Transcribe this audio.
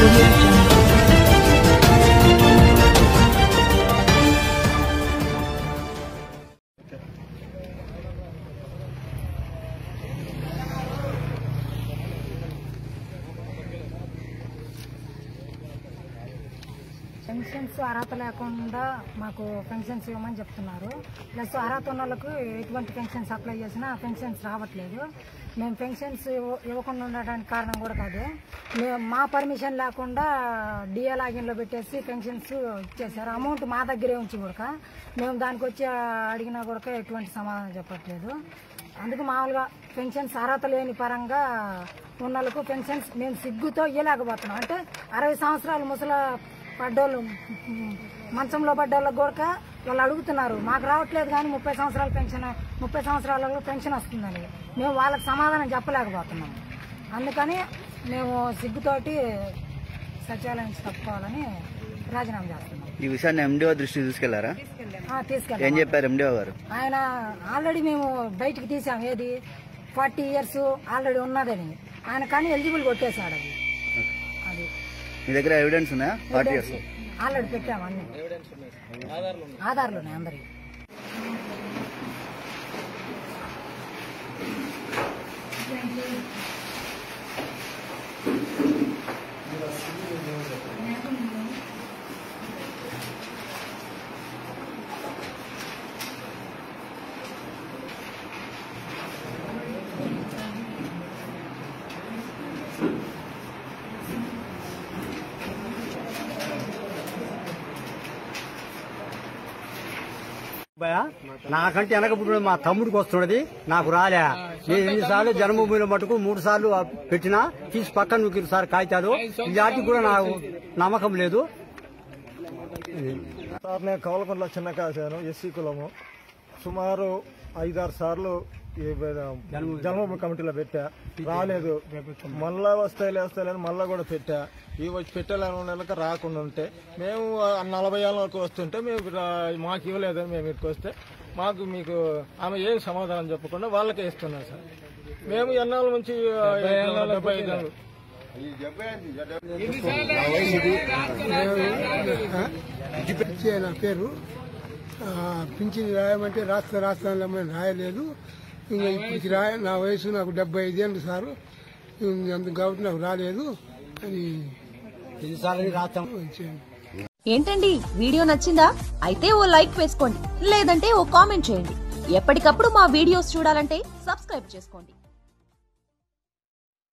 Audio Jungle. Pensions అర్హత లేకుండా మాకు పెన్షన్స్ ఇవ్వమని చెప్తున్నారు. ప్లస్ అర్హత ఉన్న వాళ్ళకు ఎటువంటి పెన్షన్స్ అప్లై చేసినా పెన్షన్స్ రావట్లేదు. మేము పెన్షన్స్ ఇవ్వకుండా ఉండడానికి కారణం కూడా కాదు. మేము మా పర్మిషన్ లేకుండా డిఏ లాగిన్లో పెట్టేసి పెన్షన్స్ ఇచ్చేసారు. అమౌంట్ మా దగ్గరే ఉంచి కూడా మేము దానికి వచ్చి అడిగినా కూడా ఎటువంటి సమాధానం చెప్పట్లేదు. అందుకు మామూలుగా పెన్షన్స్ అర్హత లేని పరంగా ఉన్న వాళ్ళకు పెన్షన్స్ మేము సిగ్గుతో ఇవ్వలేకపోతున్నాం. అంటే 60 సంవత్సరాలు ముసలి పడ్డోళ్ళు మంచంలో పడ్డోళ్ళకి కూడా వాళ్ళు అడుగుతున్నారు, మాకు రావట్లేదు కానీ 30 సంవత్సరాల పెన్షన్ 30 సంవత్సరాలలో పెన్షన్ వస్తుందని మేము వాళ్ళకి సమాధానం చెప్పలేకపోతున్నాం. అందుకని మేము సిగ్గుతోటి సచివాలయం తప్పుకోవాలని రాజీనామా చేస్తున్నాం. ఈ విషయాన్ని ఎండిఓ దృష్టికి తీసుకెళ్లారా? తీసుకెళ్ళాం. ఏం చెప్పారు ఎండిఓ గారు? ఆయన ఆల్రెడీ మేము బయటికి తీసాం, ఏది 40 ఇయర్స్ ఆల్రెడీ ఉన్నదని. ఆయన కానీ ఎలిజిబుల్ కొట్టేశాడు. అది మీ దగ్గర ఎవిడెన్స్ ఉన్నాయా? 40 ఇయర్స్ ఆల్రెడీ పెట్టాము, అన్ని ఆధార్లు ఉన్నాయి అందరికి. నాకంటే వెనకప్పుడు మా తమ్ముడికి వస్తున్నది, నాకు రాలే. నేను ఎన్నిసార్లు జన్మభూమిలో మటుకు 3 సార్లు పెట్టినా తీసి పక్కన నూకిరు సార్ కాగితాలు. ఇలాంటి కూడా నాకు నమ్మకం లేదు సార్. నేను కవలకొండలో చిన్న కాశాను, ఎస్సీ కులము. సుమారు 5-6 సార్లు జన్మభూమి కమిటీలో పెట్టా, రాలేదు. మళ్ళా వస్తాయిలేని మళ్ళా కూడా పెట్టా. ఈ వచ్చి పెట్టాలని నెలకి రాకుండా ఉంటే మేము 40 ఏళ్ళ వరకు వస్తుంటే మేము మాకు ఇవ్వలేదని మేము ఇక్కడికి వస్తే మీకు ఆమె ఏం సమాధానం చెప్పకుండా వాళ్ళకే ఇస్తున్నాం సార్. మేము ఎన్నాళ్ళ నుంచి 75 ఏళ్ళు నా పేరు. పింఛన్ రాయమంటే రాష్ట్రంలో రాయలేదు. ఇంకా ఇప్పటికి నా వయసు నాకు 75 ఏళ్ళు సారు. అందుకు కాబట్టి నాకు రాలేదు అని ఏంటండి, వీడియో నచ్చిందా? అయితే ఓ లైక్ వేసుకోండి, లేదంటే ఓ కామెంట్ చేయండి. ఎప్పటికప్పుడు మా వీడియోస్ చూడాలంటే సబ్స్క్రైబ్ చేసుకోండి.